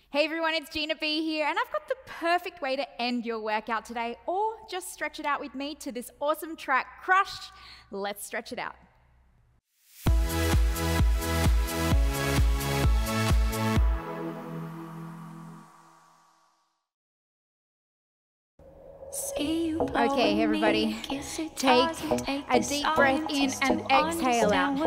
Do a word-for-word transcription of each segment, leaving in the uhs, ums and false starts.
Hey everyone, it's Gina B here, and I've got the perfect way to end your workout today, or just stretch it out with me to this awesome track, Crush. Let's stretch it out. Okay, everybody, take a deep breath in and exhale out.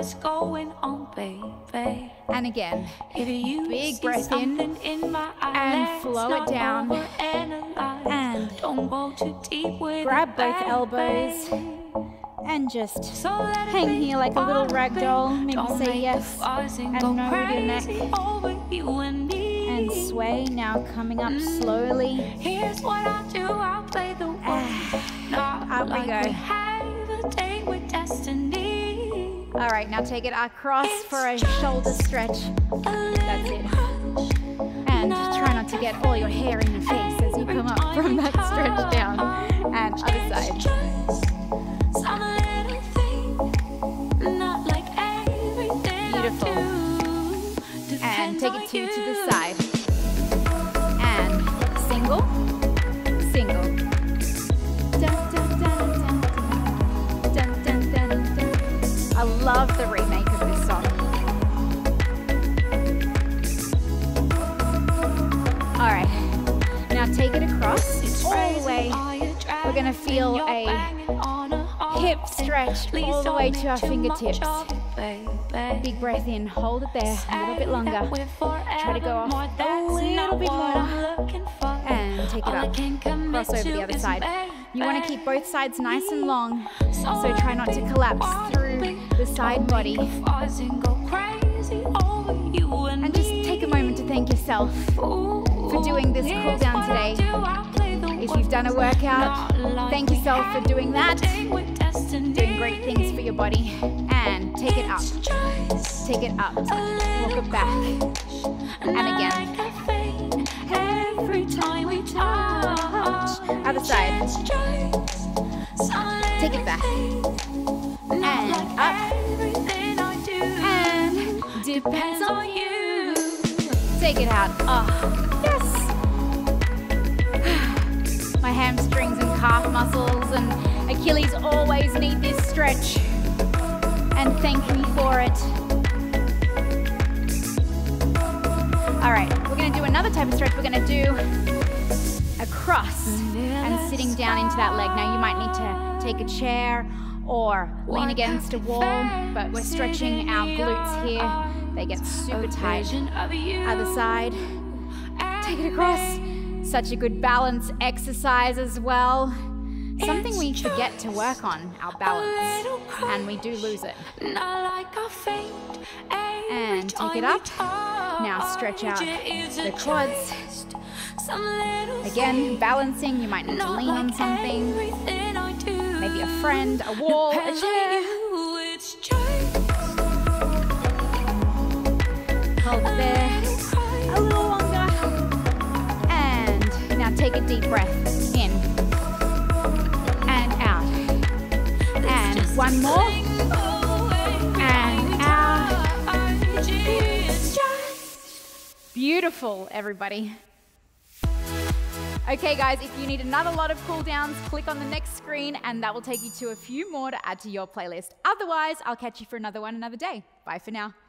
And again, big breath in and flow it down. And grab both elbows and just hang here like a little rag doll. Maybe say yes and no with your neck. And sway, now coming up slowly. Here's what I do, I'll play the up we go. All right, now take it across for a shoulder stretch. That's it. And try not to get all your hair in your face as you come up from that stretch down. And other side. Beautiful. And take it two to the side. And single, single. Dun, dun, dun, dun, dun, dun, dun, dun. I love the remake of this song. All right, now take it across all the way. We're gonna feel a hip stretch all the way to our fingertips. Big breath in, hold it there a little bit longer. Try to go off a little bit more. And take it up, cross over the other side. You want to keep both sides nice and long, so try not to collapse through the side body. And just take a moment to thank yourself for doing this cool down today. If you've done a workout, thank yourself for doing that. Doing great things for your body. And take it up. Take it up. Walk it back. And again. Every time we touch. Other side. Take it back. And up. And depends on you. Take it out. Oh, yes. My hamstrings and calf muscles and Achilles always need this stretch. And thank me for it. All right, we're gonna do another type of stretch. We're gonna do a cross and sitting down into that leg. Now you might need to take a chair or lean against a wall, but we're stretching our glutes here. They get super tight. Other side, take it across. Such a good balance exercise as well. Something we forget to work on, our balance, and we do lose it. And take it up. Now stretch out the quads. Again, balancing, you might need to lean on something. Maybe a friend, a wall, a chair. Hold it there a little longer. And now take a deep breath in. One more, and out. Beautiful, everybody. Okay guys, if you need another lot of cool downs, click on the next screen and that will take you to a few more to add to your playlist. Otherwise, I'll catch you for another one another day. Bye for now.